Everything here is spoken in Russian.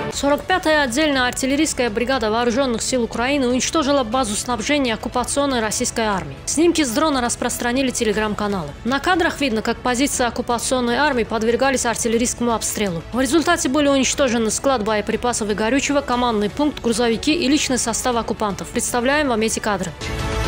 45-я отдельная артиллерийская бригада вооруженных сил Украины уничтожила базу снабжения оккупационной российской армии. Снимки с дрона распространили телеграм-каналы. На кадрах видно, как позиции оккупационной армии подвергались артиллерийскому обстрелу. В результате были уничтожены склад боеприпасов и горючего, командный пункт, грузовики и личный состав оккупантов. Представляем вам эти кадры.